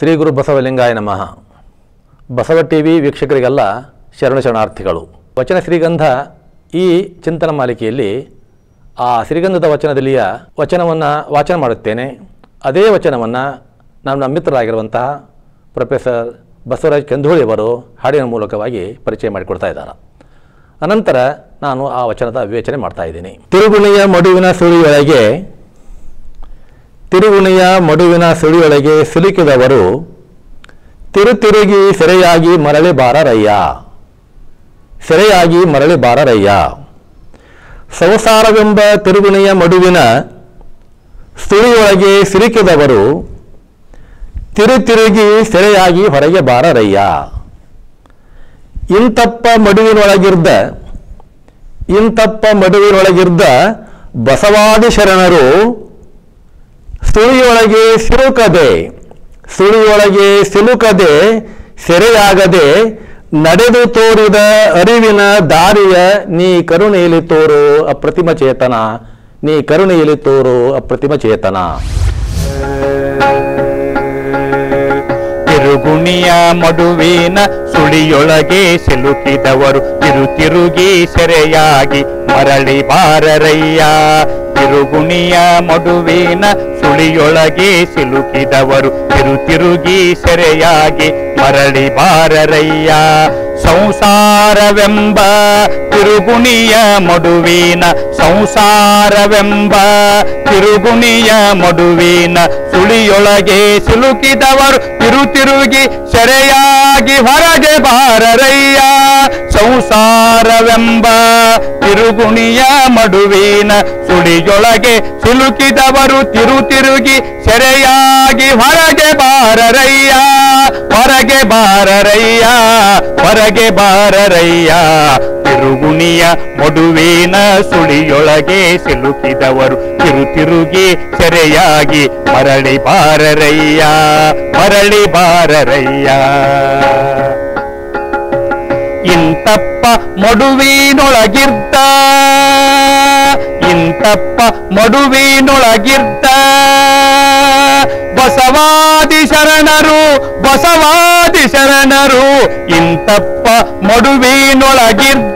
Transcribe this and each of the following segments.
ಶ್ರೀ ಗುರು ಬಸವಲಿಂಗಾಯ ನಮಃ. ಬಸವ ಟಿವಿ ವೀಕ್ಷಕರಿಗೆಲ್ಲ ಶರಣಾರ್ಥಿಗಳು. ವಚನ ಶ್ರೀಗಂಧ ಈ ಚಿಂತನ ಮಾಲಿಕೆಯಲ್ಲಿ ಆ ಶ್ರೀಗಂಧದ ವಚನದಲ್ಲಿಯ ವಚನವನ್ನು ವಾಚನ ಮಾಡುತ್ತೇನೆ. ಅದೇ ವಚನವನ್ನು ನಮ್ಮ ಮಿತ್ರರಾಗಿರುವಂತಹ ಪ್ರೊಫೆಸರ್ ಬಸವರಾಜ್ ಕೆಂಧೋಳಿಯವರು ಹಾಡಿನ ಮೂಲಕವಾಗಿ ಪರಿಚಯ ಮಾಡಿಕೊಡ್ತಾ ಇದ್ದಾರೆ. ಅನಂತರ ನಾನು ಆ ವಚನದ ವಿವೇಚನೆ ಮಾಡ್ತಾ ಇದ್ದೀನಿ. ತಿರುಗುಣಿಯ ಮಡುವಿನ ಸುಳಿಯೊಳಗೆ ಸಿಲುಕಿದವರು ತಿರುಗಿ ಸೆರೆಯಾಗಿ ಮರಳಿ ಬಾರರಯ್ಯ. ಸಂಸಾರವೆಂಬ ತಿರುಗುಣಿಯ ಮಡುವಿನ ಸುಳಿಯೊಳಗೆ ಸಿಲುಕಿದವರು ತಿರುಗಿ ಸೆರೆಯಾಗಿ ಹೊರಗೆ ಬಾರರಯ್ಯ. ಇಂತಪ್ಪ ಮಡುವಿನೊಳಗಿರ್ದ ಬಸವಾದಿ ಶರಣರು ಸುಳಿಯೊಳಗೆ ಸಿಲುಕದೆ ಸೆರೆಯಾಗದೆ ನಡೆದು ತೋರಿದ ಅರಿವಿನ ದಾರಿಯ ನೀ ಕರುಣೆಯಲ್ಲಿ ತೋರು ಅಪ್ರತಿಮ ಚೇತನ. ತಿರುಗುಣಿಯ ಮಡುವಿನ ಸುಳಿಯೊಳಗೆ ಸಿಲುಕಿದವರು ತಿರುಗಿ ಸೆರೆಯಾಗಿ ಮರಳಿ ಬಾರರಯ್ಯ. ತಿರುಗುಣಿಯ ಮಡುವಿನ ಸುಳಿಯೊಳಗೆ ಸಿಲುಕಿದವರು ತಿರುಗಿ ಸೆರೆಯಾಗಿ ಮರಳಿ ಬಾರರಯ್ಯ. ಸಂಸಾರವೆಂಬ ತಿರುಗುಣಿಯ ಮಡುವಿನ ಸುಳಿಯೊಳಗೆ ಸಿಲುಕಿದವರು ತಿರುಗಿ ಸೆರೆಯಾಗಿ ಹೊರಗೆ ಬಾರರಯ್ಯ. ಸಂಸಾರವೆಂಬ ತಿರುಗುಣಿಯ ಮಡುವಿನ ಸುಳಿಯೊಳಗೆ ಸಿಲುಕಿದವರು ತಿರುಗಿ ಸೆರೆಯಾಗಿ ಹೊರಗೆ ಬಾರರಯ್ಯ. ತಿರುಗುಣಿಯ ಮಡುವಿನ ಸುಳಿಯೊಳಗೆ ಸಿಲುಕಿದವರು ತಿರುಗಿ ಸೆರೆಯಾಗಿ ಮರಳಿ ಬಾರರಯ್ಯ. ಇಂತಪ್ಪ ಮಡುವಿನೊಳಗಿರ್ತ ಬಸವಾದಿ ಶರಣರು ಇಂತಪ್ಪ ಮಡುವಿನೊಳಗಿರ್ತ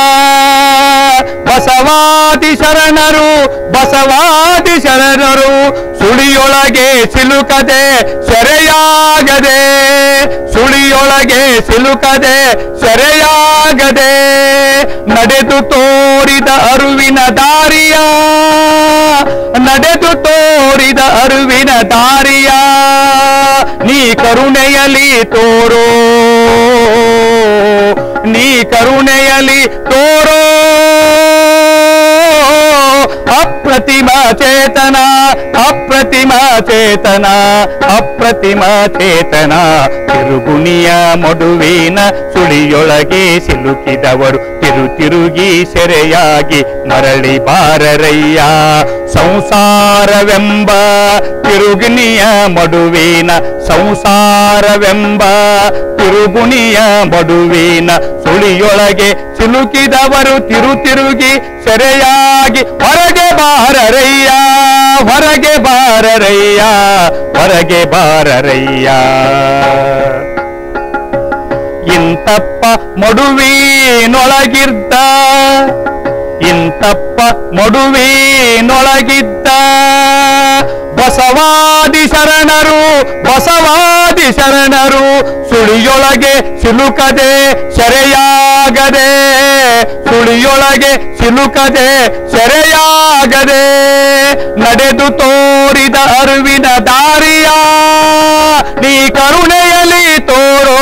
ಬಸವಾದಿ ಶರಣರು ಸುಳಿಯೊಳಗೆ ಸಿಲುಕದೆ ಸೆರೆಯಾಗದೆ ನಡೆದು ತೋರಿದ ಅರಿವಿನ ದಾರಿಯ ನೀ ಕರುಣೆಯಲಿ ತೋರೋ ಅಪ್ರತಿಮ ಚೇತನ. ತಿರುಗುಣಿಯ ಮಡುವಿನ ಸುಳಿಯೊಳಗೆ ಸಿಲುಕಿದವರು ತಿರುಗಿ ಸೆರೆಯಾಗಿ ಮರಳಿ ಬಾರರಯ್ಯ. ಸಂಸಾರವೆಂಬ ತಿರುಗುಣಿಯ ಮಡುವಿನ ಸುಳಿಯೊಳಗೆ ಸಿಲುಕಿದವರು ತಿರುಗಿ ಸೆರೆಯಾಗಿ ಹೊರಗೆ ಬಾರರಯ್ಯ. ಇಂತಪ್ಪ ಮಡುವಿನೊಳಗಿದ್ದ ಬಸವಾದಿ ಶರಣರು ಸುಳಿಯೊಳಗೆ ಸಿಲುಕದೆ ಸೆರೆಯಾಗದೆ ನಡೆದು ತೋರಿದ ಅರಿವಿನ ದಾರಿಯ ನೀ ಕರುಣೆಯಲಿ ತೋರೋ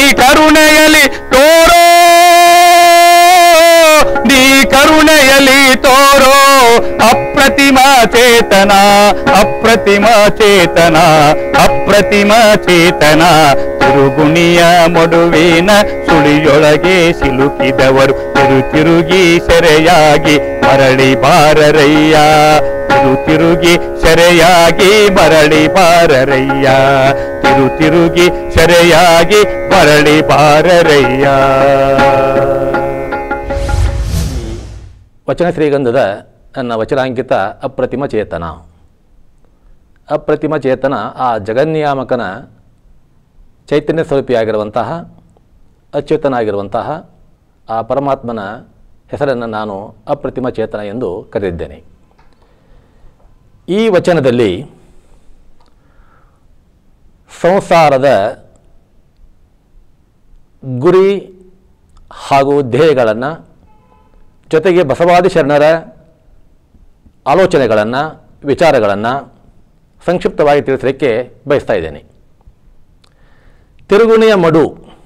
ಅಪ್ರತಿಮ ಚೇತನ. ತಿರುಗುಣಿಯ ಮಡುವಿನ ಸುಳಿಯೊಳಗೆ ಸಿಲುಕಿದವರು ತಿರುಗಿ ಸೆರೆಯಾಗಿ ಮರಳಿ ಬಾರರಯ್ಯ. ತಿರುಗಿ ಸೆರೆಯಾಗಿ ಮರಳಿ ಬಾರರಯ್ಯ. ವಚನ ಶ್ರೀಗಂಧದ ನನ್ನ ವಚನಾಂಕಿತ ಅಪ್ರತಿಮ ಚೇತನ. ಆ ಜಗನ್ನಿಯಾಮಕನ ಚೈತನ್ಯ ಸ್ವರೂಪಿಯಾಗಿರುವಂತಹ ಅಚ್ಯುತನಾಗಿರುವಂತಹ ಆ ಪರಮಾತ್ಮನ ಹೆಸರನ್ನು ನಾನು ಅಪ್ರತಿಮ ಚೇತನ ಎಂದು ಕರೆದಿದ್ದೇನೆ. ಈ ವಚನದಲ್ಲಿ ಸಂಸಾರದ ಗುರಿ ಹಾಗೂ ಧ್ಯೇಯಗಳನ್ನು ಜೊತೆಗೆ ಬಸವಾದಿ ಶರಣರ ಆಲೋಚನೆಗಳನ್ನು ವಿಚಾರಗಳನ್ನು ಸಂಕ್ಷಿಪ್ತವಾಗಿ ತಿಳಿಸಲಿಕ್ಕೆ ಬಯಸ್ತಾ ಇದ್ದೇನೆ. ತಿರುಗುಣಿಯ ಮಡು.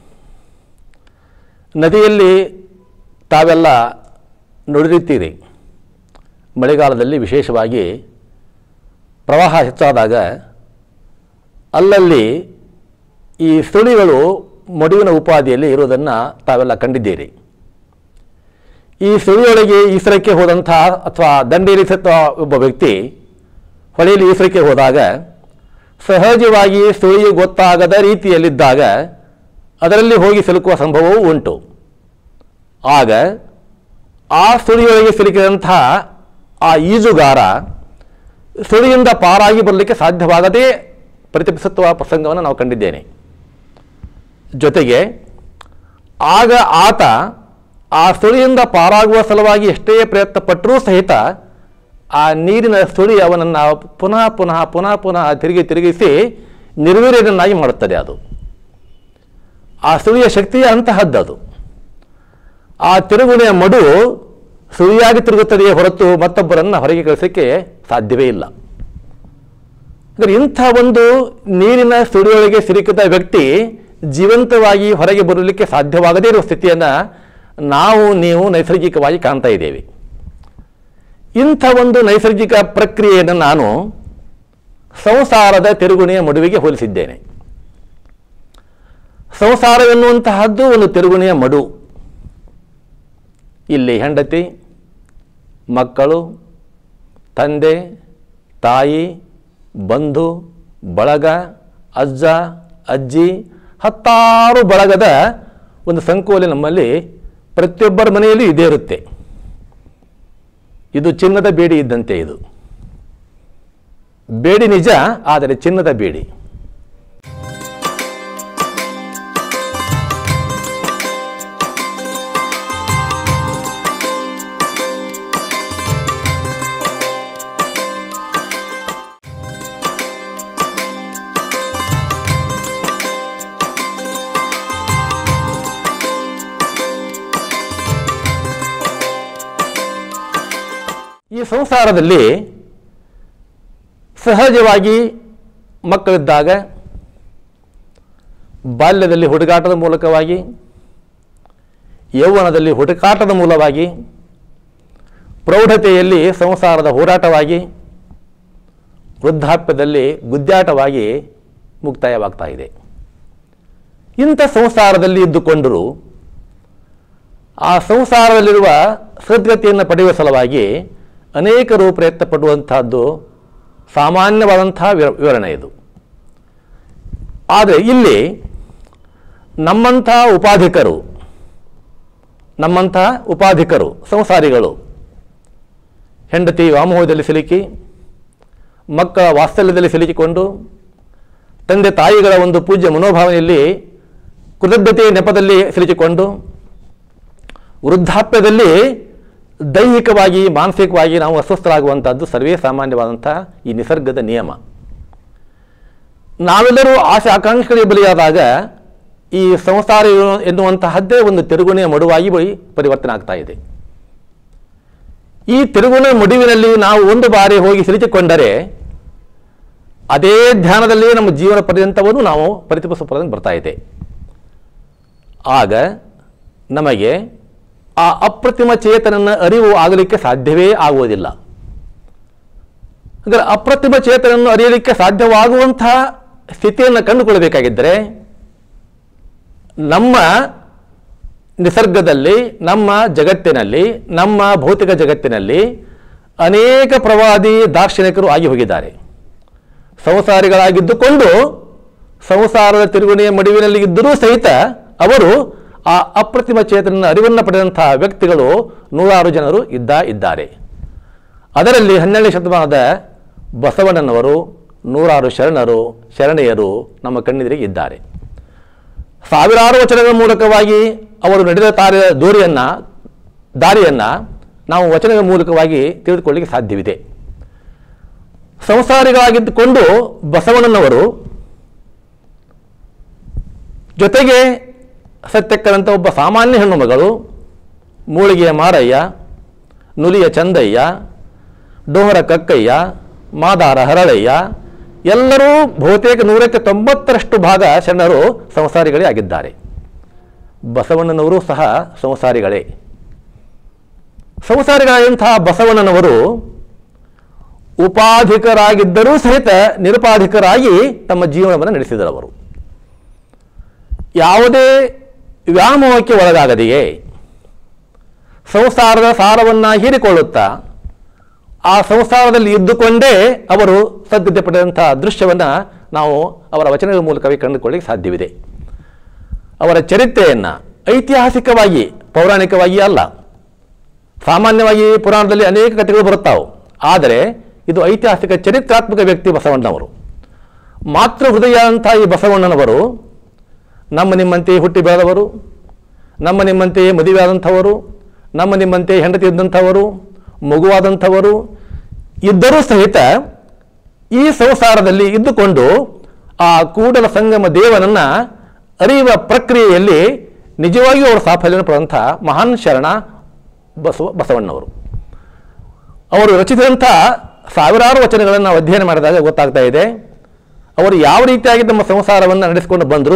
ನದಿಯಲ್ಲಿ ತಾವೆಲ್ಲ ನೋಡಿರುತ್ತೀರಿ, ಮಳೆಗಾಲದಲ್ಲಿ ವಿಶೇಷವಾಗಿ ಪ್ರವಾಹ ಹೆಚ್ಚಾದಾಗ ಅಲ್ಲಲ್ಲಿ ಈ ಸುಳಿಗಳು ಮಡುವಿನ ಉಪಾದಿಯಲ್ಲಿ ಇರುವುದನ್ನು ತಾವೆಲ್ಲ ಕಂಡಿದ್ದೀರಿ. ಈ ಸುಳಿಯೊಳಗೆ ಈಸರಕ್ಕೆ ಹೋದಂಥ ಅಥವಾ ದಂಡೇರಿಸುತ್ತ ಒಬ್ಬ ವ್ಯಕ್ತಿ ಹೊಳೆಯಲ್ಲಿ ಈಸರಕ್ಕೆ ಹೋದಾಗ ಸಹಜವಾಗಿ ಸುಳಿಯು ಗೊತ್ತಾಗದ ರೀತಿಯಲ್ಲಿದ್ದಾಗ ಅದರಲ್ಲಿ ಹೋಗಿ ಸಿಲುಕುವ ಸಂಭವವೂ ಉಂಟು. ಆಗ ಆ ಸುಳಿಯೊಳಗೆ ಸಿಲುಕಿದಂಥ ಆ ಈಜುಗಾರ ಸುಳಿಯಿಂದ ಪಾರಾಗಿ ಬರಲಿಕ್ಕೆ ಸಾಧ್ಯವಾಗದೇ ಪ್ರತಿಪಿಸುವ ಪ್ರಸಂಗವನ್ನು ನಾವು ಕಂಡಿದ್ದೇನೆ. ಜೊತೆಗೆ ಆಗ ಆತ ಆ ಸುಳಿಯಿಂದ ಪಾರಾಗುವ ಸಲುವಾಗಿ ಎಷ್ಟೇ ಪ್ರಯತ್ನ ಪಟ್ಟರೂ ಸಹಿತ ಆ ನೀರಿನ ಸುಳಿ ಅವನನ್ನು ಪುನಃ ಪುನಃ ಪುನಃ ಪುನಃ ತಿರುಗಿಸಿ ನಿರ್ವೀರ್ಯನನ್ನಾಗಿ ಮಾಡುತ್ತದೆ. ಅದು ಆ ಸುಳಿಯ ಶಕ್ತಿಯ ಅಂತಹದ್ದದು. ಆ ತಿರುಗುಣಿಯ ಮಡು ಸುಳಿಯಾಗಿ ತಿರುಗುತ್ತದೆಯೇ ಹೊರತು ಮತ್ತೊಬ್ಬರನ್ನು ಹೊರಗೆ ಕಳಿಸೋಕ್ಕೆ ಸಾಧ್ಯವೇ ಇಲ್ಲ. ಅಂದರೆ ಇಂಥ ಒಂದು ನೀರಿನ ಸುಳಿಯೊಳಗೆ ಸಿಲುಕಿದ ವ್ಯಕ್ತಿ ಜೀವಂತವಾಗಿ ಹೊರಗೆ ಬರಲಿಕ್ಕೆ ಸಾಧ್ಯವಾಗದೇ ಇರುವ ಸ್ಥಿತಿಯನ್ನು ನೀವು ನೈಸರ್ಗಿಕವಾಗಿ ಕಾಣ್ತಾ ಇದ್ದೇವೆ. ಇಂಥ ಒಂದು ನೈಸರ್ಗಿಕ ಪ್ರಕ್ರಿಯೆಯನ್ನು ನಾನು ಸಂಸಾರದ ತಿರುಗುಣಿಯ ಮಡುವಿಗೆ ಹೋಲಿಸಿದ್ದೇನೆ. ಸಂಸಾರವೆನ್ನುವಂತಹದ್ದು ಒಂದು ತಿರುಗುಣಿಯ ಮಡು. ಇಲ್ಲಿ ಹೆಂಡತಿ, ಮಕ್ಕಳು, ತಂದೆ, ತಾಯಿ, ಬಂಧು ಬಳಗ, ಅಜ್ಜ ಅಜ್ಜಿ, ಹತ್ತಾರು ಬಳಗದ ಒಂದು ಸಂಕೋಲೆ ನಮ್ಮಲ್ಲಿ ಪ್ರತಿಯೊಬ್ಬರ ಮನೆಯಲ್ಲೂ ಇದೇ ಇರುತ್ತೆ. ಇದು ಚಿನ್ನದ ಬೇಡಿ ಇದ್ದಂತೆ. ಇದು ಬೇಡಿ ನಿಜ, ಆದರೆ ಚಿನ್ನದ ಬೇಡಿ. ಈ ಸಂಸಾರದಲ್ಲಿ ಸಹಜವಾಗಿ ಮಕ್ಕಳಿದ್ದಾಗ ಬಾಲ್ಯದಲ್ಲಿ ಹುಡುಗಾಟದ ಮೂಲಕವಾಗಿ, ಯೌವನದಲ್ಲಿ ಹುಡುಕಾಟದ ಮೂಲವಾಗಿ, ಪ್ರೌಢತೆಯಲ್ಲಿ ಸಂಸಾರದ ಹೋರಾಟವಾಗಿ, ವೃದ್ಧಾಪ್ಯದಲ್ಲಿ ಗುದ್ದಾಟವಾಗಿ ಮುಕ್ತಾಯವಾಗ್ತಾ ಇದೆ. ಇಂಥ ಸಂಸಾರದಲ್ಲಿ ಇದ್ದುಕೊಂಡರೂ ಆ ಸಂಸಾರದಲ್ಲಿರುವ ಸದ್ಗತಿಯನ್ನು ಪಡೆಯುವ ಸಲುವಾಗಿ ಅನೇಕರು ಪ್ರಯತ್ನ ಪಡುವಂತಹದ್ದು ಸಾಮಾನ್ಯವಾದಂತಹ ವಿವರಣೆ ಇದು. ಆದರೆ ಇಲ್ಲಿ ನಮ್ಮಂಥ ಉಪಾಧಿಕರು ಸಂಸಾರಿಗಳು ಹೆಂಡತಿ ವ್ಯಾಮೋಹದಲ್ಲಿ ಸಿಲುಕಿ, ಮಕ್ಕಳ ವಾತ್ಸಲ್ಯದಲ್ಲಿ ಸಿಲುಕಿಕೊಂಡು, ತಂದೆ ತಾಯಿಗಳ ಒಂದು ಪೂಜ್ಯ ಮನೋಭಾವನೆಯಲ್ಲಿ ಕೃತಜ್ಞತೆಯ ನೆಪದಲ್ಲಿ ಸಿಲುಕಿಕೊಂಡು, ವೃದ್ಧಾಪ್ಯದಲ್ಲಿ ದೈಹಿಕವಾಗಿ ಮಾನಸಿಕವಾಗಿ ನಾವು ಅಸ್ವಸ್ಥರಾಗುವಂಥದ್ದು ಸರ್ವೇ ಸಾಮಾನ್ಯವಾದಂಥ ಈ ನಿಸರ್ಗದ ನಿಯಮ. ನಾವೆಲ್ಲರೂ ಆಸೆ ಆಕಾಂಕ್ಷೆಗಳಿಗೆ ಬಲಿಯಾದಾಗ ಈ ಸಂಸಾರ ಎನ್ನುವಂತಹದ್ದೇ ಒಂದು ತಿರುಗುಣಿಯ ಮಡುವಾಗಿ ಪರಿವರ್ತನೆ ಆಗ್ತಾ ಇದೆ. ಈ ತಿರುಗುಣಿಯ ಮಡುವಿನಲ್ಲಿ ನಾವು ಒಂದು ಬಾರಿ ಹೋಗಿ ಸಿಲುಕಿಕೊಂಡರೆ ಅದೇ ಧ್ಯಾನದಲ್ಲಿಯೇ ನಮ್ಮ ಜೀವನ ಪರ್ಯಂತವನ್ನು ನಾವು ಪ್ರತಿಫಲಿಸುವ ಬರ್ತಾ ಇದೆ. ಆಗ ನಮಗೆ ಆ ಅಪ್ರತಿಮ ಚೇತನನ ಅರಿವು ಆಗಲಿಕ್ಕೆ ಸಾಧ್ಯವೇ ಆಗುವುದಿಲ್ಲ. ಅಂದರೆ ಅಪ್ರತಿಮ ಚೇತನನ್ನು ಅರಿಯಲಿಕ್ಕೆ ಸಾಧ್ಯವಾಗುವಂತಹ ಸ್ಥಿತಿಯನ್ನು ಕಂಡುಕೊಳ್ಳಬೇಕಾಗಿದ್ದರೆ ನಮ್ಮ ನಿಸರ್ಗದಲ್ಲಿ, ನಮ್ಮ ಜಗತ್ತಿನಲ್ಲಿ, ನಮ್ಮ ಭೌತಿಕ ಜಗತ್ತಿನಲ್ಲಿ ಅನೇಕ ಪ್ರವಾದಿ ದಾರ್ಶನಿಕರು ಆಗಿ ಹೋಗಿದ್ದಾರೆ. ಸಂಸಾರಿಗಳಾಗಿದ್ದುಕೊಂಡು ಸಂಸಾರದ ತಿರುಗುಣಿಯ ಮಡುವಿನಲ್ಲಿ ಇದ್ದರೂ ಸಹಿತ ಅವರು ಆ ಅಪ್ರತಿಮ ಚೇತನ ಅರಿವನ್ನು ಪಡೆದಂತಹ ವ್ಯಕ್ತಿಗಳು ನೂರಾರು ಜನರು ಇದ್ದಾರೆ. ಅದರಲ್ಲಿ 12ನೇ ಶತಮಾನದ ಬಸವಣ್ಣನವರು, ನೂರಾರು ಶರಣರು ಶರಣೆಯರು ನಮ್ಮ ಕಣ್ಣೆದುರಿಗೆ ಇದ್ದಾರೆ. ಸಾವಿರಾರು ವಚನಗಳ ಮೂಲಕವಾಗಿ ಅವರು ನಡೆದ ದಾರಿಯನ್ನು ನಾವು ವಚನಗಳ ಮೂಲಕವಾಗಿ ತಿಳಿದುಕೊಳ್ಳಲಿಕ್ಕೆ ಸಾಧ್ಯವಿದೆ. ಸಂಸಾರಿಗಳಾಗಿದ್ದುಕೊಂಡು ಬಸವಣ್ಣನವರು ಜೊತೆಗೆ ಸತ್ಯಕ್ಕನಂತ ಒಬ್ಬ ಸಾಮಾನ್ಯ ಹೆಣ್ಣು ಮಗಳು, ಮೂಳಿಗೆಯ ಮಾರಯ್ಯ, ನುಲಿಯ ಚಂದಯ್ಯ, ಡೋಹರ ಕಕ್ಕಯ್ಯ, ಮಾದಾರ ಹರಳಯ್ಯ, ಎಲ್ಲರೂ ಬಹುತೇಕ 190% ಭಾಗ ಶರಣರು ಸಂಸಾರಿಗಳೇ ಆಗಿದ್ದಾರೆ. ಬಸವಣ್ಣನವರು ಸಹ ಸಂಸಾರಿಗಳೇ. ಸಂಸಾರಿಗಳಾದಂತಹ ಬಸವಣ್ಣನವರು ಉಪಾಧಿಕರಾಗಿದ್ದರೂ ಸಹಿತ ನಿರುಪಾಧಿಕರಾಗಿ ತಮ್ಮ ಜೀವನವನ್ನು ನಡೆಸಿದರವರು. ಯಾವುದೇ ವ್ಯಾಮೋಹಕ್ಕೆ ಒಳಗಾಗದೆಯೇ ಸಂಸಾರದ ಸಾರವನ್ನು ಹೀರಿಕೊಳ್ಳುತ್ತಾ ಆ ಸಂಸಾರದಲ್ಲಿ ಇದ್ದುಕೊಂಡೇ ಅವರು ಸದ್ಗತಿ ಪಡೆದಂಥ ದೃಶ್ಯವನ್ನು ನಾವು ಅವರ ವಚನಗಳ ಮೂಲಕವೇ ಕಂಡುಕೊಳ್ಳಿಕ್ಕೆ ಸಾಧ್ಯವಿದೆ. ಅವರ ಚರಿತ್ರೆಯನ್ನು ಐತಿಹಾಸಿಕವಾಗಿ, ಪೌರಾಣಿಕವಾಗಿ ಅಲ್ಲ, ಸಾಮಾನ್ಯವಾಗಿ ಪುರಾಣದಲ್ಲಿ ಅನೇಕ ಕಥೆಗಳು ಬರುತ್ತಾವೆ. ಆದರೆ ಇದು ಐತಿಹಾಸಿಕ ಚರಿತ್ರಾತ್ಮಕ ವ್ಯಕ್ತಿ ಬಸವಣ್ಣನವರು. ಮಾತೃ ಹೃದಯ ಅಂತ ಈ ಬಸವಣ್ಣನವರು ನಮ್ಮ ನಿಮ್ಮಂತೆ ಹುಟ್ಟಿ ಬೆಳೆದವರು, ನಮ್ಮ ನಿಮ್ಮಂತೆ ಮದುವೆಯಾದಂಥವರು, ನಮ್ಮ ನಿಮ್ಮಂತೆ ಹೆಂಡತಿ ಇದ್ದಂಥವರು, ಮಗುವಾದಂಥವರು ಇದ್ದರೂ ಸಹಿತ ಈ ಸಂಸಾರದಲ್ಲಿ ಇದ್ದುಕೊಂಡು ಆ ಕೂಡಲ ಸಂಗಮ ದೇವನನ್ನು ಅರಿಯುವ ಪ್ರಕ್ರಿಯೆಯಲ್ಲಿ ನಿಜವಾಗಿಯೂ ಅವರು ಸಾಫಲ್ಯವನ್ನು ಪಡೆದಂಥ ಮಹಾನ್ ಶರಣ ಬಸವಣ್ಣವರು. ಅವರು ರಚಿಸಿದಂಥ ಸಾವಿರಾರು ವಚನಗಳನ್ನು ನಾವು ಅಧ್ಯಯನ ಮಾಡಿದಾಗ ಗೊತ್ತಾಗ್ತಾ ಇದೆ ಅವರು ಯಾವ ರೀತಿಯಾಗಿ ತಮ್ಮ ಸಂಸಾರವನ್ನು ನಡೆಸಿಕೊಂಡು ಬಂದರು,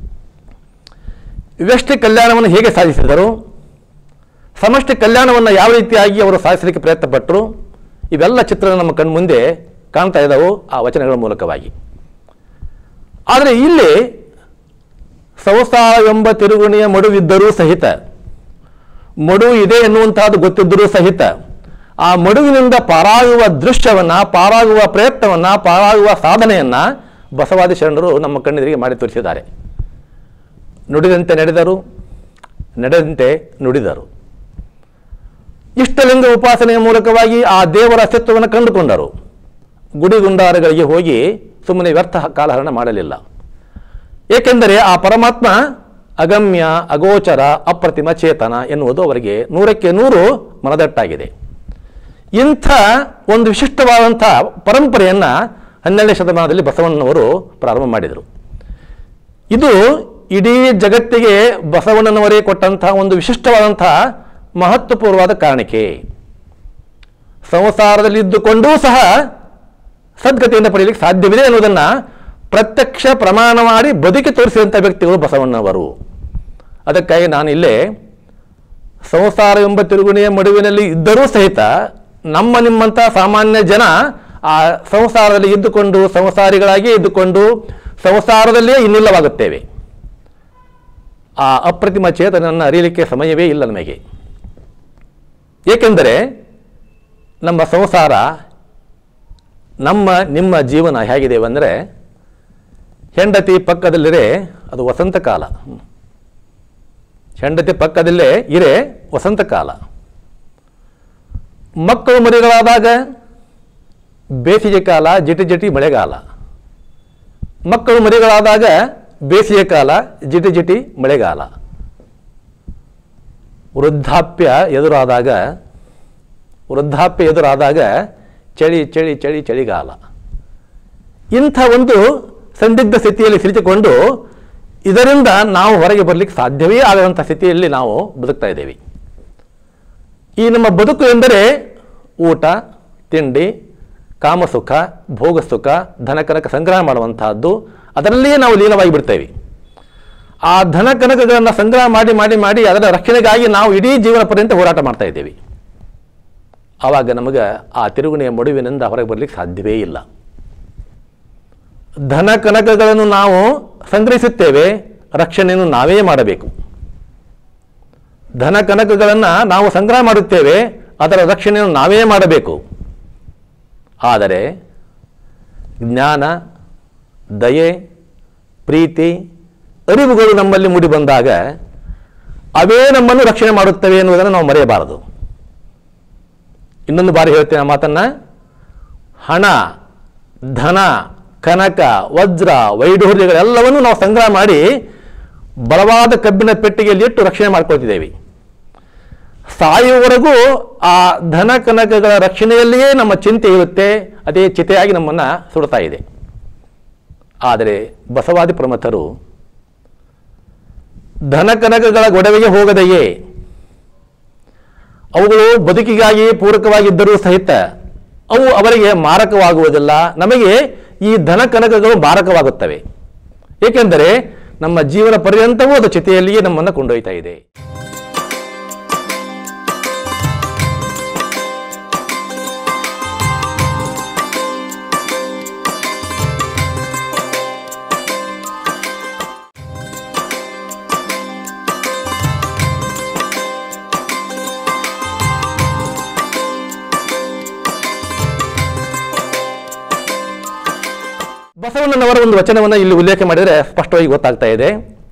ವ್ಯಷ್ಟಿ ಕಲ್ಯಾಣವನ್ನು ಹೇಗೆ ಸಾಧಿಸಿದರು, ಸಮಷ್ಟಿ ಕಲ್ಯಾಣವನ್ನು ಯಾವ ರೀತಿಯಾಗಿ ಅವರು ಸಾಧಿಸಲಿಕ್ಕೆ ಪ್ರಯತ್ನಪಟ್ಟರು, ಇವೆಲ್ಲ ಚಿತ್ರ ನಮ್ಮ ಕಣ್ಮುಂದೆ ಕಾಣ್ತಾ ಇದ್ದವು ಆ ವಚನಗಳ ಮೂಲಕವಾಗಿ. ಆದರೆ ಇಲ್ಲಿ ಸಂಸಾರವೆಂಬ ತಿರುಗುಣಿಯ ಮಡುವಿದ್ದರೂ ಸಹಿತ, ಮಡುವು ಇದೆ ಎನ್ನುವಂತಹದ್ದು ಗೊತ್ತಿದ್ದರೂ ಸಹಿತ ಆ ಮಡುವಿನಿಂದ ಪಾರಾಗುವ ದೃಶ್ಯವನ್ನು, ಪಾರಾಗುವ ಪ್ರಯತ್ನವನ್ನು, ಪಾರಾಗುವ ಸಾಧನೆಯನ್ನು ಬಸವಾದಿ ಶರಣರು ನಮ್ಮ ಕಣ್ಣೆದುರಿಗೆ ಮಾಡಿ ತೋರಿಸಿದ್ದಾರೆ. ನುಡಿದಂತೆ ನಡೆದರು, ನಡೆದಂತೆ ನುಡಿದರು. ಇಷ್ಟಲಿಂಗ ಉಪಾಸನೆಯ ಮೂಲಕವಾಗಿ ಆ ದೇವರ ಅಸ್ತಿತ್ವವನ್ನು ಕಂಡುಕೊಂಡರು. ಗುಡಿಗುಂಡಾರಗಳಿಗೆ ಹೋಗಿ ಸುಮ್ಮನೆ ವ್ಯರ್ಥ ಕಾಲಹರಣ ಮಾಡಲಿಲ್ಲ. ಏಕೆಂದರೆ ಆ ಪರಮಾತ್ಮ ಅಗಮ್ಯ, ಅಗೋಚರ, ಅಪ್ರತಿಮ ಚೇತನ ಎನ್ನುವುದು ಅವರಿಗೆ 100ಕ್ಕೆ 100 ಮನದಟ್ಟಾಗಿದೆ. ಇಂಥ ಒಂದು ವಿಶಿಷ್ಟವಾದಂಥ ಪರಂಪರೆಯನ್ನು 12ನೇ ಶತಮಾನದಲ್ಲಿ ಬಸವಣ್ಣನವರು ಪ್ರಾರಂಭ ಮಾಡಿದರು. ಇದು ಇಡೀ ಜಗತ್ತಿಗೆ ಬಸವಣ್ಣನವರೇ ಕೊಟ್ಟಂಥ ಒಂದು ವಿಶಿಷ್ಟವಾದಂಥ ಮಹತ್ವಪೂರ್ವವಾದ ಕಾಣಿಕೆ. ಸಂಸಾರದಲ್ಲಿ ಇದ್ದುಕೊಂಡೂ ಸಹ ಸದ್ಗತಿಯಿಂದ ಪಡೆಯಲಿಕ್ಕೆ ಸಾಧ್ಯವಿದೆ ಎನ್ನುವುದನ್ನು ಪ್ರತ್ಯಕ್ಷ ಪ್ರಮಾಣ ಮಾಡಿ ಬದುಕಿ ತೋರಿಸಿದಂಥ ವ್ಯಕ್ತಿಗಳು ಬಸವಣ್ಣನವರು. ಅದಕ್ಕಾಗಿ ನಾನು ಇಲ್ಲೇ ಸಂಸಾರವೆಂಬ ತಿರುಗುಣಿಯ ಮಡುವಿನಲ್ಲಿ ಇದ್ದರೂ ಸಹಿತ ನಮ್ಮ ನಿಮ್ಮಂಥ ಸಾಮಾನ್ಯ ಜನ ಆ ಸಂಸಾರದಲ್ಲಿ ಇದ್ದುಕೊಂಡು ಸಂಸಾರಿಗಳಾಗಿ ಇದ್ದುಕೊಂಡು ಸಂಸಾರದಲ್ಲಿಯೇ ಇನ್ನಿಲ್ಲವಾಗುತ್ತೇವೆ. ಆ ಅಪ್ರತಿಮ ಚೇತನನ್ನು ಅರಿಯಲಿಕ್ಕೆ ಸಮಯವೇ ಇಲ್ಲ ನಮಗೆ. ಏಕೆಂದರೆ ನಮ್ಮ ಸಂಸಾರ, ನಿಮ್ಮ ಜೀವನ ಹೇಗಿದೆ ಅಂದರೆ, ಹೆಂಡತಿ ಪಕ್ಕದಲ್ಲಿರೇ ಅದು ವಸಂತ ಕಾಲ, ಹೆಂಡತಿ ಪಕ್ಕದಲ್ಲೇ ಇರೇ ವಸಂತ ಕಾಲ. ಮಕ್ಕಳು ಮರಿಗಳಾದಾಗ ಬೇಸಿಗೆ ಕಾಲ, ಜಿಟಿ ಜಿಟಿ ಮಳೆಗಾಲ. ಮಕ್ಕಳು ಮರಿಗಳಾದಾಗ ಬೇಸಿಗೆ ಕಾಲ, ಜಿಟಿ ಜಿಟಿ ಮಳೆಗಾಲ. ವೃದ್ಧಾಪ್ಯ ಎದುರಾದಾಗ ಚಳಿ ಚಳಿ ಚಳಿ ಚಳಿಗಾಲ. ಇಂಥ ಒಂದು ಸಂದಿಗ್ಧ ಸ್ಥಿತಿಯಲ್ಲಿ ಸಿಲುಕಿಕೊಂಡು ಇದರಿಂದ ನಾವು ಹೊರಗೆ ಬರಲಿಕ್ಕೆ ಸಾಧ್ಯವೇ ಆಗದಂಥ ಸ್ಥಿತಿಯಲ್ಲಿ ನಾವು ಬದುಕ್ತಾ ಇದ್ದೇವೆ. ಈ ನಮ್ಮ ಬದುಕು ಎಂದರೆ ಊಟ, ತಿಂಡಿ, ಕಾಮಸುಖ, ಭೋಗಸುಖ, ಧನಕನಕ ಸಂಗ್ರಹ ಮಾಡುವಂತಹದ್ದು. ಅದರಲ್ಲಿಯೇ ನಾವು ಲೀನವಾಗಿ ಬಿಡ್ತೇವೆ. ಆ ಧನಕನಕಗಳನ್ನು ಸಂಗ್ರಹ ಮಾಡಿ ಮಾಡಿ ಮಾಡಿ ಅದರ ರಕ್ಷಣೆಗಾಗಿ ನಾವು ಇಡೀ ಜೀವನ ಪರ್ಯಂತ ಹೋರಾಟ ಮಾಡ್ತಾ ಇದ್ದೇವೆ. ಆವಾಗ ನಮಗೆ ಆ ತಿರುಗುಣಿಯ ಮಡುವಿನಿಂದ ಹೊರಗೆ ಬರಲಿಕ್ಕೆ ಸಾಧ್ಯವೇ ಇಲ್ಲ. ಧನ ಕನಕಗಳನ್ನು ನಾವು ಸಂಗ್ರಹಿಸುತ್ತೇವೆ, ರಕ್ಷಣೆಯನ್ನು ನಾವೇ ಮಾಡಬೇಕು. ಧನ ಕನಕಗಳನ್ನು ನಾವು ಸಂಗ್ರಹ ಮಾಡುತ್ತೇವೆ, ಅದರ ರಕ್ಷಣೆಯನ್ನು ನಾವೇ ಮಾಡಬೇಕು. ಆದರೆ ಜ್ಞಾನ, ದಯೆ, ಪ್ರೀತಿ, ಅರಿವುಗಳು ನಮ್ಮಲ್ಲಿ ಮೂಡಿ ಬಂದಾಗ ಅವೇ ನಮ್ಮನ್ನು ರಕ್ಷಣೆ ಮಾಡುತ್ತವೆ ಎನ್ನುವುದನ್ನು ನಾವು ಮರೆಯಬಾರದು. ಇನ್ನೊಂದು ಬಾರಿ ಹೇಳ್ತೇನೆ ಆ ಮಾತನ್ನು. ಹಣ, ಧನ, ಕನಕ, ವಜ್ರ, ವೈಢೂರ್ಯಗಳೆಲ್ಲವನ್ನೂ ನಾವು ಸಂಗ್ರಹ ಮಾಡಿ ಬಲವಾದ ಕಬ್ಬಿಣ ಪೆಟ್ಟಿಗೆಯಲ್ಲಿ ಇಟ್ಟು ರಕ್ಷಣೆ ಮಾಡ್ಕೊಳ್ತಿದ್ದೇವೆ. ಸಾಯುವವರೆಗೂ ಆ ಧನ ಕನಕಗಳ ರಕ್ಷಣೆಯಲ್ಲಿಯೇ ನಮ್ಮ ಚಿಂತೆ ಇರುತ್ತೆ. ಅದೇ ಚಿತೆಯಾಗಿ ನಮ್ಮನ್ನು ಸುಡ್ತಾ ಇದೆ. ಆದರೆ ಬಸವಾದಿ ಪ್ರಮಥರು ಧನ ಕನಕಗಳ ಗೊಡವೆಗೆ ಹೋಗದೆಯೇ, ಅವುಗಳು ಬದುಕಿಗಾಗಿ ಪೂರಕವಾಗಿದ್ದರೂ ಸಹಿತ ಅವು ಅವರಿಗೆ ಮಾರಕವಾಗುವುದಿಲ್ಲ. ನಮಗೆ ಈ ಧನ ಕನಕಗಳು ಮಾರಕವಾಗುತ್ತವೆ. ಏಕೆಂದರೆ ನಮ್ಮ ಜೀವನ ಪರ್ಯಂತವೂ ಅದು ಚಿತೆಯಲ್ಲಿಯೇ ನಮ್ಮನ್ನು ಕೊಂಡೊಯ್ತಾ ಇದೆ. ಬಸವಣ್ಣನವರ ಒಂದು ವಚನವನ್ನು ಇಲ್ಲಿ ಉಲ್ಲೇಖ ಮಾಡಿದರೆ ಸ್ಪಷ್ಟವಾಗಿ ಗೊತ್ತಾಗ್ತಾ ಇದೆ.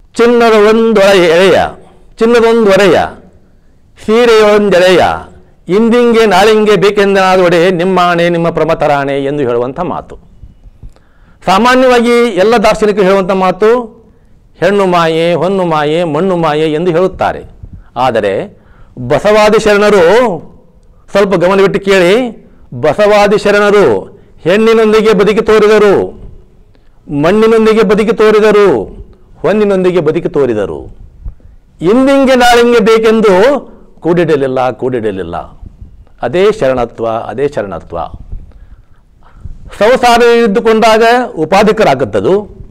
ಚಿನ್ನದೊಂದೊರೆಯ ಸೀರೆಯೊಂದೆಳೆಯ ಇಂದಿಂಗೆ ನಾಳಿಂಗೆ ಬೇಕೆಂದನಾದೊಡೆ ನಿಮ್ಮಾಣೆ ನಿಮ್ಮ ಪ್ರಮಥರಾಣೆ ಎಂದು ಹೇಳುವಂಥ ಮಾತು. ಸಾಮಾನ್ಯವಾಗಿ ಎಲ್ಲ ದಾರ್ಶನಿಕರು ಹೇಳುವಂಥ ಮಾತು ಹೆಣ್ಣು ಮಾಯೆ, ಹೊನ್ನು ಮಾಯೆ, ಮಣ್ಣು ಮಾಯೆ ಎಂದು ಹೇಳುತ್ತಾರೆ. ಆದರೆ ಬಸವಾದಿ ಶರಣರು ಸ್ವಲ್ಪ ಗಮನವಿಟ್ಟು ಕೇಳಿ. ಬಸವಾದಿ ಶರಣರು ಹೆಣ್ಣಿನೊಂದಿಗೆ ಬದುಕಿ ತೋರಿದರು, ಮಣ್ಣಿನೊಂದಿಗೆ ಬದುಕಿ ತೋರಿದರು, ಹೊನ್ನಿನೊಂದಿಗೆ ಬದುಕಿ ತೋರಿದರು. ಇಂದಿಂಗೆ ನಾಳಿಂಗೆ ಬೇಕೆಂದು ಕೂಡಿಡಲಿಲ್ಲ. ಅದೇ ಶರಣತ್ವ. ಸಂಸಾರ ಇದ್ದುಕೊಂಡಾಗ ಉಪಾಧಿಕರಾಗುತ್ತದು.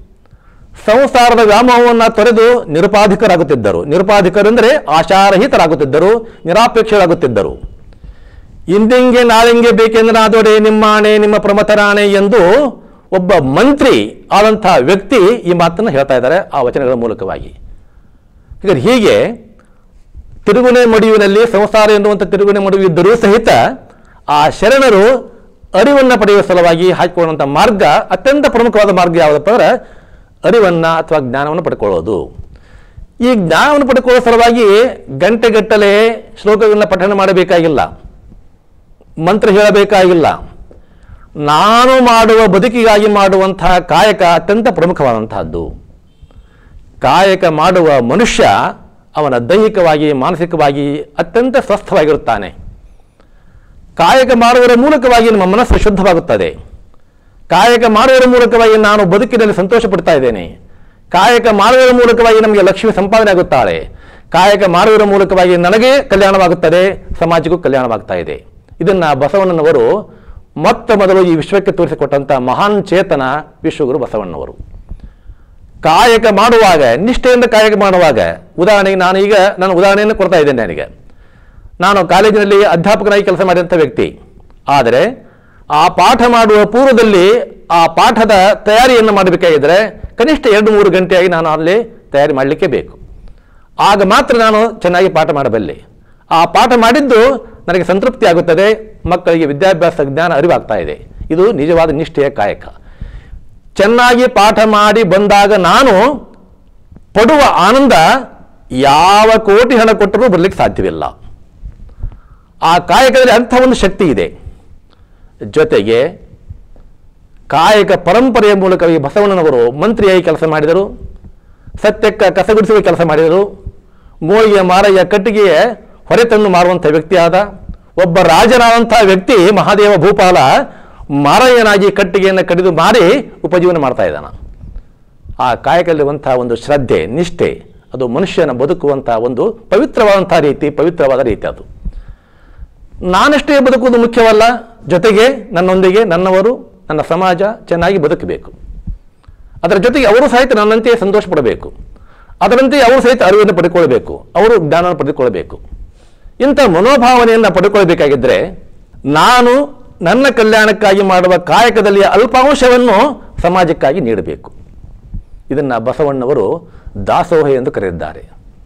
ಸಂಸಾರದ ವ್ಯಾಮೋಹವನ್ನು ತೊರೆದು ನಿರುಪಾಧಿಕರಾಗುತ್ತಿದ್ದರು. ನಿರುಪಾಧಿಕರೆಂದರೆ ಆಶಾರಹಿತರಾಗುತ್ತಿದ್ದರು, ನಿರಾಪೇಕ್ಷರಾಗುತ್ತಿದ್ದರು. ಇಂದಿಂಗೆ ನಾಳಿಂಗೆ ಬೇಕೆಂದನಾದೊಡೆ ನಿಮ್ಮಾಣೆ ನಿಮ್ಮ ಪ್ರಮಥರಾಣೆ ಎಂದು ಒಬ್ಬ ಮಂತ್ರಿ ಆದಂತಹ ವ್ಯಕ್ತಿ ಈ ಮಾತನ್ನು ಹೇಳ್ತಾ ಇದ್ದಾರೆ ಆ ವಚನಗಳ ಮೂಲಕವಾಗಿ. ಹೀಗೆ ತಿರುಗುನೆ ಮಡುವಿನಲ್ಲಿ ಸಂಸಾರ ಎನ್ನುವಂಥ ತಿರುಗುನೆ ಮಡುವು ಇದ್ದರೂ ಸಹಿತ ಆ ಶರಣರು ಅರಿವನ್ನು ಪಡೆಯುವ ಸಲುವಾಗಿ ಹಾಕಿಕೊಳ್ಳುವಂಥ ಮಾರ್ಗ, ಅತ್ಯಂತ ಪ್ರಮುಖವಾದ ಮಾರ್ಗ ಯಾವುದಪ್ಪ ಅಂದರೆ ಅರಿವನ್ನು ಅಥವಾ ಜ್ಞಾನವನ್ನು ಪಡ್ಕೊಳ್ಳೋದು. ಈ ಜ್ಞಾನವನ್ನು ಪಡ್ಕೊಳ್ಳೋ ಸಲುವಾಗಿ ಗಂಟೆಗಟ್ಟಲೆ ಶ್ಲೋಕಗಳನ್ನು ಪಠಣ ಮಾಡಬೇಕಾಗಿಲ್ಲ, ಮಂತ್ರ ಹೇಳಬೇಕಾಗಿಲ್ಲ. ನಾನು ಮಾಡುವ ಬದುಕಿಗಾಗಿ ಮಾಡುವಂತಹ ಕಾಯಕ ಅತ್ಯಂತ ಪ್ರಮುಖವಾದಂತಹದ್ದು. ಕಾಯಕ ಮಾಡುವ ಮನುಷ್ಯ ಅವನ ದೈಹಿಕವಾಗಿ ಮಾನಸಿಕವಾಗಿ ಅತ್ಯಂತ ಸ್ವಸ್ಥವಾಗಿರುತ್ತಾನೆ. ಕಾಯಕ ಮಾಡುವುದರ ಮೂಲಕವಾಗಿ ನಮ್ಮ ಮನಸ್ಸು ಶುದ್ಧವಾಗುತ್ತದೆ. ಕಾಯಕ ಮಾಡುವುದರ ಮೂಲಕವಾಗಿ ನಾನು ಬದುಕಿನಲ್ಲಿ ಸಂತೋಷ ಪಡ್ತಾ ಇದ್ದೇನೆ. ಕಾಯಕ ಮಾಡುವುದರ ಮೂಲಕವಾಗಿ ನಮಗೆ ಲಕ್ಷ್ಮಿ ಸಂಪಾದನೆ ಆಗುತ್ತಾಳೆ. ಕಾಯಕ ಮಾಡುವುದರ ಮೂಲಕವಾಗಿ ನನಗೆ ಕಲ್ಯಾಣವಾಗುತ್ತದೆ, ಸಮಾಜಕ್ಕೂ ಕಲ್ಯಾಣವಾಗ್ತಾ ಇದೆ. ಇದನ್ನು ಬಸವಣ್ಣನವರು ಮೊತ್ತ ಮೊದಲು ಈ ವಿಶ್ವಕ್ಕೆ ತೋರಿಸಿಕೊಟ್ಟಂಥ ಮಹಾನ್ ಚೇತನ ವಿಶ್ವಗುರು ಬಸವಣ್ಣನವರು. ಕಾಯಕ ಮಾಡುವಾಗ, ನಿಷ್ಠೆಯಿಂದ ಕಾಯಕ ಮಾಡುವಾಗ, ಉದಾಹರಣೆಗೆ ನಾನು ಉದಾಹರಣೆಯನ್ನು ಕೊಡ್ತಾ ಇದ್ದೇನೆ. ನಾನು ಕಾಲೇಜಿನಲ್ಲಿ ಅಧ್ಯಾಪಕನಾಗಿ ಕೆಲಸ ಮಾಡಿದಂಥ ವ್ಯಕ್ತಿ. ಆದರೆ ಆ ಪಾಠ ಮಾಡುವ ಪೂರ್ವದಲ್ಲಿ ಆ ಪಾಠದ ತಯಾರಿಯನ್ನು ಮಾಡಬೇಕಾಗಿದ್ದರೆ ಕನಿಷ್ಠ 2-3 ಗಂಟೆಯಾಗಿ ನಾನು ಅಲ್ಲಿ ತಯಾರಿ ಮಾಡಲಿಕ್ಕೆ ಬೇಕು. ಆಗ ಮಾತ್ರ ನಾನು ಚೆನ್ನಾಗಿ ಪಾಠ ಮಾಡಬಲ್ಲೆ. ಆ ಪಾಠ ಮಾಡಿದ್ದು ನನಗೆ ಸಂತೃಪ್ತಿ ಆಗುತ್ತದೆ, ಮಕ್ಕಳಿಗೆ ವಿದ್ಯಾಭ್ಯಾಸ ಜ್ಞಾನ ಅರಿವಾಗ್ತಾ ಇದೆ. ಇದು ನಿಜವಾದ ನಿಷ್ಠೆಯ ಕಾಯಕ. ಚೆನ್ನಾಗಿ ಪಾಠ ಮಾಡಿ ಬಂದಾಗ ನಾನು ಪಡುವ ಆನಂದ ಯಾವ ಕೋಟಿ ಹಣ ಕೊಟ್ಟರೂ ಬರಲಿಕ್ಕೆ ಸಾಧ್ಯವಿಲ್ಲ. ಆ ಕಾಯಕದಲ್ಲಿ ಅಂಥ ಒಂದು ಶಕ್ತಿ ಇದೆ. ಜೊತೆಗೆ ಕಾಯಕ ಪರಂಪರೆಯ ಮೂಲಕವಾಗಿ ಬಸವಣ್ಣನವರು ಮಂತ್ರಿಯಾಗಿ ಕೆಲಸ ಮಾಡಿದರು, ಸತ್ಯಕ್ಕ ಕಸಗುಡಿಸುವ ಕೆಲಸ ಮಾಡಿದರು, ಮೋಳಿಗೆ ಮಾರಯ್ಯ ಕಟ್ಟಿಗೆಯ ಹೊರೆತನ್ನು ಮಾರುವಂಥ ವ್ಯಕ್ತಿಯಾದ ಒಬ್ಬ ರಾಜನಾದಂಥ ವ್ಯಕ್ತಿ ಮಹಾದೇವ ಭೂಪಾಲ ಮಾರಯ್ಯನಾಗಿ ಕಟ್ಟಿಗೆಯನ್ನು ಕಡಿದು ಮಾರಿ ಉಪಜೀವನ ಮಾಡ್ತಾ ಇದ್ದಾನೆ. ಆ ಕಾಯಕದಲ್ಲಿರುವಂಥ ಒಂದು ಶ್ರದ್ಧೆ, ನಿಷ್ಠೆ, ಅದು ಮನುಷ್ಯನ ಬದುಕುವಂಥ ಒಂದು ಪವಿತ್ರವಾದ ರೀತಿ ಅದು. ನಾನಷ್ಟೇ ಬದುಕುವುದು ಮುಖ್ಯವಲ್ಲ, ಜೊತೆಗೆ ನನ್ನೊಂದಿಗೆ ನನ್ನವರು, ನನ್ನ ಸಮಾಜ ಚೆನ್ನಾಗಿ ಬದುಕಬೇಕು. ಅದರ ಜೊತೆಗೆ ಅವರು ಸಹಿತ ನನ್ನಂತೆಯೇ ಸಂತೋಷ ಪಡಬೇಕು. ಅದರಂತೆ ಅವರು ಸಹಿತ ಅರಿವನ್ನು ಪಡೆದುಕೊಳ್ಳಬೇಕು, ಅವರು ಜ್ಞಾನವನ್ನು ಪಡೆದುಕೊಳ್ಳಬೇಕು. ಇಂಥ ಮನೋಭಾವನೆಯನ್ನು ಪಡೆದುಕೊಳ್ಳಬೇಕಾಗಿದ್ದರೆ ನಾನು ನನ್ನ ಕಲ್ಯಾಣಕ್ಕಾಗಿ ಮಾಡುವ ಕಾಯಕದಲ್ಲಿ ಅಲ್ಪಾಂಶವನ್ನು ಸಮಾಜಕ್ಕಾಗಿ ನೀಡಬೇಕು. ಇದನ್ನು ಬಸವಣ್ಣವರು ದಾಸೋಹ ಎಂದು ಕರೆದಿದ್ದಾರೆ.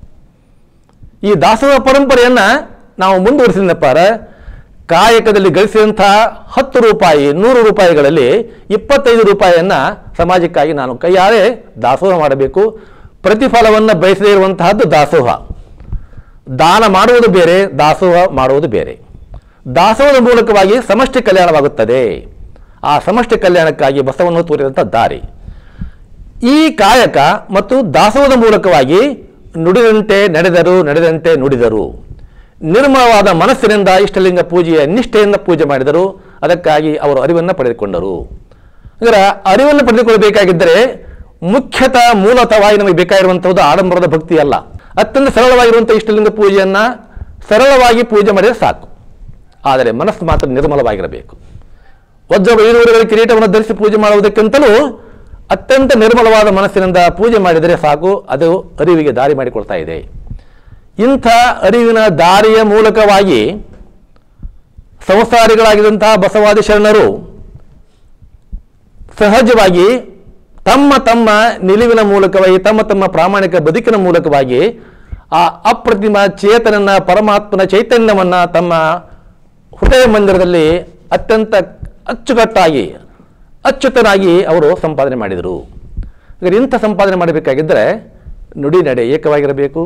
ಈ ದಾಸೋಹ ಪರಂಪರೆಯನ್ನು ನಾವು ಮುಂದುವರಿಸಿದಪ್ಪ, ಕಾಯಕದಲ್ಲಿ ಗಳಿಸಿದಂಥ 10 ರೂಪಾಯಿ 100 ರೂಪಾಯಿಗಳಲ್ಲಿ 25 ರೂಪಾಯಿಯನ್ನು ಸಮಾಜಕ್ಕಾಗಿ ನಾನು ಕೈಯಾರೆ ದಾಸೋಹ ಮಾಡಬೇಕು. ಪ್ರತಿಫಲವನ್ನು ಬಯಸದೇ ಇರುವಂತಹದ್ದು ದಾಸೋಹ. ದಾನ ಮಾಡುವುದು ಬೇರೆ, ದಾಸೋಹ ಮಾಡುವುದು ಬೇರೆ. ದಾಸೋಹದ ಮೂಲಕವಾಗಿ ಸಮಷ್ಟಿ ಕಲ್ಯಾಣವಾಗುತ್ತದೆ. ಆ ಸಮಷ್ಟಿ ಕಲ್ಯಾಣಕ್ಕಾಗಿ ಬಸವಣ್ಣನವರು ತೋರಿದಂಥ ದಾರಿ. ಈ ಕಾಯಕ ಮತ್ತು ದಾಸೋಹದ ಮೂಲಕವಾಗಿ ನುಡಿದಂತೆ ನಡೆದರು, ನಡೆದಂತೆ ನುಡಿದರು. ನಿರ್ಮಲವಾದ ಮನಸ್ಸಿನಿಂದ ಇಷ್ಟಲಿಂಗ ಪೂಜೆಯ ನಿಷ್ಠೆಯಿಂದ ಪೂಜೆ ಮಾಡಿದರು. ಅದಕ್ಕಾಗಿ ಅವರು ಅರಿವನ್ನು ಪಡೆದುಕೊಂಡರು. ಅಂದರೆ ಅರಿವನ್ನು ಪಡೆದುಕೊಳ್ಳಬೇಕಾಗಿದ್ದರೆ ಮುಖ್ಯತಃ ಮೂಲತಃವಾಗಿ ನಮಗೆ ಬೇಕಾಗಿರುವಂಥದ್ದು ಆಡಂಬರದ ಭಕ್ತಿ ಅಲ್ಲ. ಅತ್ಯಂತ ಸರಳವಾಗಿರುವಂಥ ಇಷ್ಟಲಿಂಗ ಪೂಜೆಯನ್ನು ಸರಳವಾಗಿ ಪೂಜೆ ಮಾಡಿದರೆ ಸಾಕು. ಆದರೆ ಮನಸ್ಸು ಮಾತ್ರ ನಿರ್ಮಲವಾಗಿರಬೇಕು. ವಜ್ರ ವೈಡೂರ್ಯಗಳ ಕಿರೀಟವನ್ನು ಧರಿಸಿ ಪೂಜೆ ಮಾಡುವುದಕ್ಕಿಂತಲೂ ಅತ್ಯಂತ ನಿರ್ಮಲವಾದ ಮನಸ್ಸಿನಿಂದ ಪೂಜೆ ಮಾಡಿದರೆ ಸಾಕು. ಅದು ಅರಿವಿಗೆ ದಾರಿ ಮಾಡಿಕೊಳ್ತಾ ಇದೆ. ಇಂಥ ಅರಿವಿನ ದಾರಿಯ ಮೂಲಕವಾಗಿ ಸಂಸಾರಿಗಳಾಗಿದ್ದಂತಹ ಬಸವಾದಿ ಶರಣರು ಸಹಜವಾಗಿ ತಮ್ಮ ತಮ್ಮ ನಿಲುವಿನ ಮೂಲಕವಾಗಿ, ತಮ್ಮ ತಮ್ಮ ಪ್ರಾಮಾಣಿಕ ಬದುಕಿನ ಮೂಲಕವಾಗಿ ಆ ಅಪ್ರತಿಮ ಚೇತನನ ಪರಮಾತ್ಮನ ಚೈತನ್ಯವನ್ನು ತಮ್ಮ ಹೃದಯ ಮಂದಿರದಲ್ಲಿ ಅತ್ಯಂತ ಅಚ್ಚುಕಟ್ಟಾಗಿ ಅಚ್ಯುತನಾಗಿ ಅವರು ಸಂಪಾದನೆ ಮಾಡಿದರು. ಹಾಗಾದರೆ ಇಂಥ ಸಂಪಾದನೆ ಮಾಡಬೇಕಾಗಿದ್ದರೆ ನುಡಿ ನಡೆ ಏಕವಾಗಿರಬೇಕು.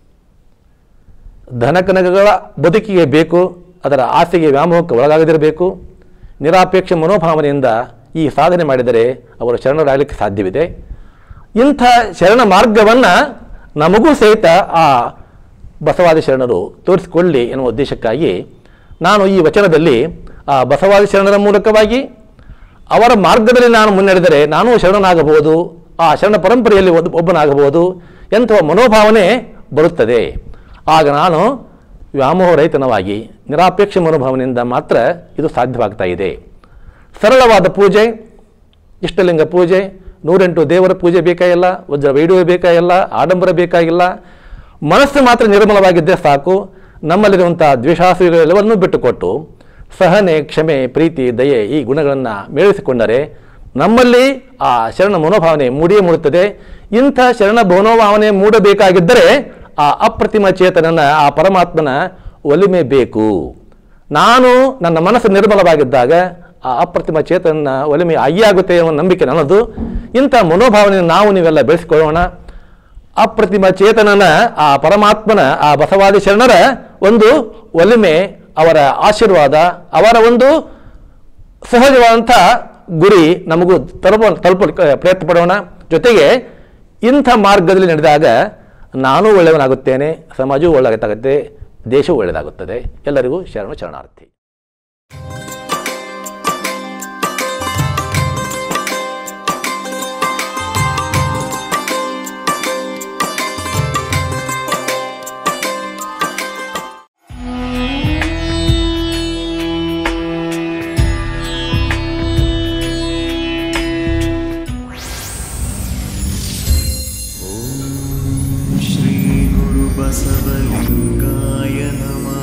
ಧನಕನಕಗಳ ಬದುಕಿಗೆ ಬೇಕು, ಅದರ ಆಸೆಗೆ ವ್ಯಾಮೋಹಕ್ಕೆ ಒಳಗಾಗದಿರಬೇಕು. ನಿರಾಪೇಕ್ಷ ಮನೋಭಾವನೆಯಿಂದ ಈ ಸಾಧನೆ ಮಾಡಿದರೆ ಅವರು ಶರಣರಾಗಲಿಕ್ಕೆ ಸಾಧ್ಯವಿದೆ. ಇಂಥ ಶರಣ ಮಾರ್ಗವನ್ನು ನಮಗೂ ಸಹಿತ ಆ ಬಸವಾದಿ ಶರಣರು ತೋರಿಸಿಕೊಳ್ಳಿ ಎನ್ನುವ ಉದ್ದೇಶಕ್ಕಾಗಿ ನಾನು ಈ ವಚನದಲ್ಲಿ ಆ ಬಸವಾದಿ ಶರಣರ ಮೂಲಕವಾಗಿ ಅವರ ಮಾರ್ಗದಲ್ಲಿ ನಾನು ಮುನ್ನಡೆದರೆ ನಾನು ಶರಣನಾಗಬಹುದು, ಆ ಶರಣ ಪರಂಪರೆಯಲ್ಲಿ ಒಬ್ಬನಾಗಬಹುದು ಎಂಥ ಮನೋಭಾವನೆ ಬರುತ್ತದೆ. ಆಗ ನಾನು ವ್ಯಾಮೋಹರಹಿತನವಾಗಿ ನಿರಾಪೇಕ್ಷ ಮನೋಭಾವನೆಯಿಂದ ಮಾತ್ರ ಇದು ಸಾಧ್ಯವಾಗ್ತಾ ಇದೆ. ಸರಳವಾದ ಪೂಜೆ, ಇಷ್ಟಲಿಂಗ ಪೂಜೆ, 108 ದೇವರ ಪೂಜೆ ಬೇಕಾಗಿಲ್ಲ, ವಜ್ರ ವೈಡೂರ್ಯ ಬೇಕಾಗಿಲ್ಲ, ಆಡಂಬರ ಬೇಕಾಗಿಲ್ಲ. ಮನಸ್ಸು ಮಾತ್ರ ನಿರ್ಮಲವಾಗಿದ್ದರೆ ಸಾಕು. ನಮ್ಮಲ್ಲಿರುವಂಥ ದ್ವೇಷಾಸೆಗಳೆಲ್ಲವನ್ನೂ ಬಿಟ್ಟುಕೊಟ್ಟು ಸಹನೆ, ಕ್ಷಮೆ, ಪ್ರೀತಿ, ದಯೆ ಈ ಗುಣಗಳನ್ನು ಮೇಳಿಸಿಕೊಂಡರೆ ನಮ್ಮಲ್ಲಿ ಆ ಶರಣ ಮನೋಭಾವನೆ ಮೂಡಿಯೇ ಮೂಡುತ್ತದೆ. ಇಂಥ ಶರಣ ಮನೋಭಾವನೆ ಮೂಡಬೇಕಾಗಿದ್ದರೆ ಆ ಅಪ್ರತಿಮ ಚೇತನನ, ಆ ಪರಮಾತ್ಮನ ಒಲಿಮೆ ಬೇಕು. ನಾನು ನನ್ನ ಮನಸ್ಸು ನಿರ್ಮಲವಾಗಿದ್ದಾಗ ಆ ಅಪ್ರತಿಮ ಚೇತನನ ಒಲಿಮೆ ಆಗುತ್ತೆ ಅನ್ನೋ ನಂಬಿಕೆ ನನ್ನದು. ಇಂಥ ಮನೋಭಾವನೆಯನ್ನು ನಾವು ನೀವೆಲ್ಲ ಬೆಳೆಸಿಕೊಳ್ಳೋಣ. ಅಪ್ರತಿಮ ಚೇತನನ, ಆ ಪರಮಾತ್ಮನ, ಆ ಬಸವಾದಿ ಶರಣರ ಒಂದು ಒಲಿಮೆ, ಅವರ ಆಶೀರ್ವಾದ, ಅವರ ಒಂದು ಸಹಜವಾದಂಥ ಗುರಿ ನಮಗೂ ತಲುಪಲು ಪ್ರಯತ್ನ ಪಡೋಣ. ಜೊತೆಗೆ ಇಂಥ ಮಾರ್ಗದಲ್ಲಿ ನಡೆದಾಗ ನಾನು ಒಳ್ಳೆಯವನಾಗುತ್ತೇನೆ, ಸಮಾಜವೂ ಒಳ್ಳೆಯದಾಗುತ್ತೆ, ದೇಶವೂ ಒಳ್ಳೆಯದಾಗುತ್ತದೆ. ಎಲ್ಲರಿಗೂ ಶರಣಾರ್ಥಿ. श्री गुरु बसवलिंगाय नमः।